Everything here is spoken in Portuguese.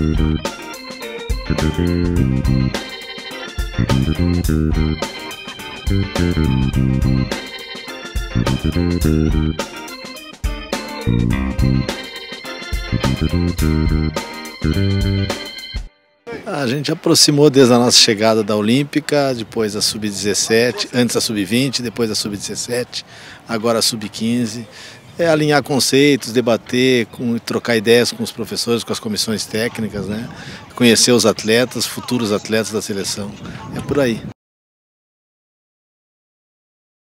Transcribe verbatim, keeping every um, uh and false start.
A gente aproximou desde a nossa chegada da Olímpica, depois a sub dezessete, antes a sub vinte, depois a sub dezessete, agora a sub quinze. É alinhar conceitos, debater, com, trocar ideias com os professores, com as comissões técnicas, né? Conhecer os atletas, futuros atletas da seleção. É por aí.